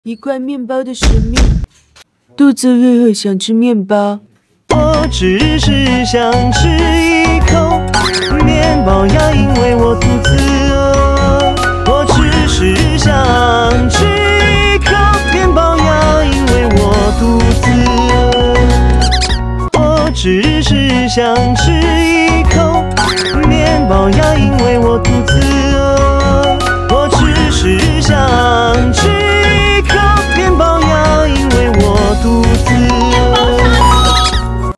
一块面包的使命，肚子饿，想吃面包。 我只是想吃一口面包呀，因为我肚子饿。我只是想吃一口面包呀，因为我肚子饿。我只是想吃一口面包呀，因为我肚